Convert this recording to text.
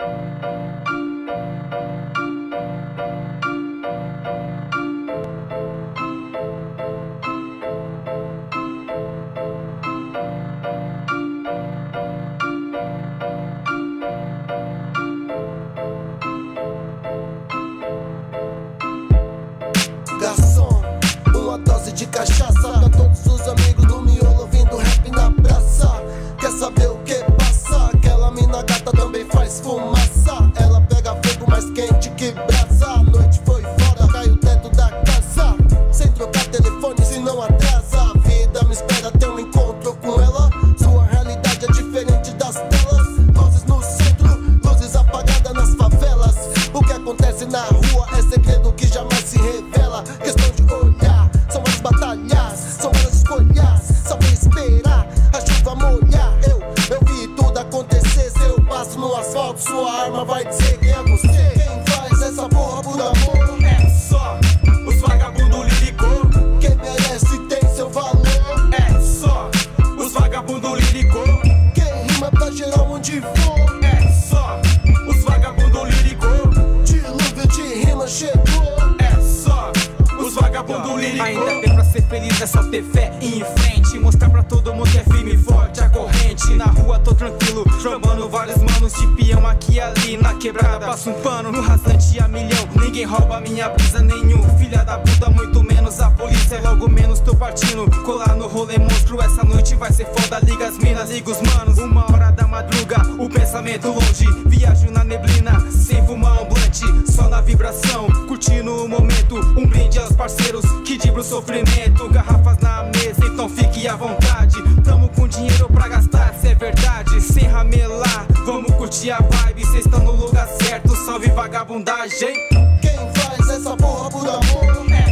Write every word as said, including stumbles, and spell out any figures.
Garçom, uma dose de cachaça pra todos os amigos do miolo ouvindo rap na praça. Quer saber o que passa? Aquela mina gata também faz fumaça. Ela pega fogo mais quente que brasa. A noite foi foda, cai o teto da casa. Sem trocar telefone se não atrasa. A vida me espera ter um encontro com ela. Sua realidade é diferente das telas. Luzes no centro, luzes apagadas nas favelas. O que acontece na rua é segredo que jamais se revela. Questão de olhar, são as batalhas, são as escolhas. Saber esperar, a chuva molhar. Eu, eu vi tudo acontecer. Se eu passo no asfalto, sua arma vai dizer quem é você. Quem faz essa porra por amor? É só os vagabundo lírico. Quem merece tem seu valor. É só os vagabundo lírico. Quem rima pra gerar onde for. É só os vagabundo lírico. Dilúvio de rima chegou. É só os vagabundo lírico. Ainda bem pra ser feliz é só ter fé e ir em frente. Mostrar pra todo mundo que é firme e forte a corrente. Na rua tô tranquilo, trombando vários manos de peão aqui e ali. Na quebrada passo um pano, no rasante a milhão. Ninguém rouba minha brisa, nenhum filha da puta, muito menos a polícia. Logo menos tô partindo, colar no rolê monstro. Essa noite vai ser foda, liga as minas, liga os manos. Uma hora da madruga, o pensamento longe. Viajo na neblina, sem fumar um blunt. Só na vibração, curtindo o momento. Um brinde aos parceiros que dibra o sofrimento. Garrafas na mesa, então fique à vontade. Tamo com dinheiro pra gastar, se é verdade. Sem ramelar, vamos curtir a vibe. Cês estão no lugar certo, salve vagabundagem. Quem faz essa porra por amor? É